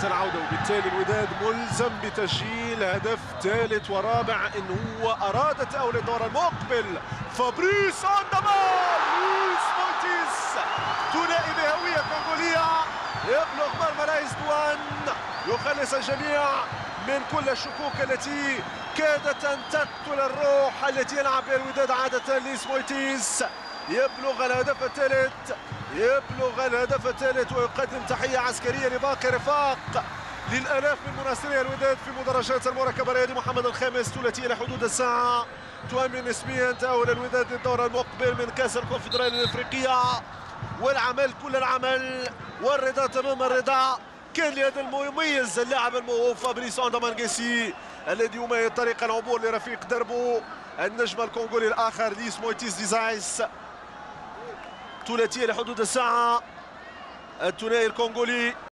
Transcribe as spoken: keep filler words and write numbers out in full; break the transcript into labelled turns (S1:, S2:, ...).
S1: ضربة العودة، وبالتالي الوداد ملزم بتسجيل هدف ثالث ورابع إن هو أراد تأهل الدور المقبل. فابريس أندمان لويس مونتيز ثنائي بهوية كونغولية يبلغ مرمى لايس دوان، يخلص الجميع من كل الشكوك التي كادت أن تقتل الروح التي يلعب بها الوداد عادة. لويس مونتيز يبلغ الهدف الثالث يبلغ الهدف الثالث ويقدم تحية عسكرية لباقي رفاق للآلاف من مناصري الوداد في مدرجات المركبة. رياضي محمد الخامس ثلاثية لحدود الساعة تؤمن نسبيا تأهل الوداد للدور المقبل من كأس الكونفدرالية الأفريقية، والعمل كل العمل والرضا تمام الرضا كان لهذا المميز اللاعب الموهوب فابريس أندمان الذي يمهد طريق العبور لرفيق دربه النجم الكونغولي الآخر لويس مونتيز ديزايس. ثلاثية لحدود الساعة الثنائي الكونغولي.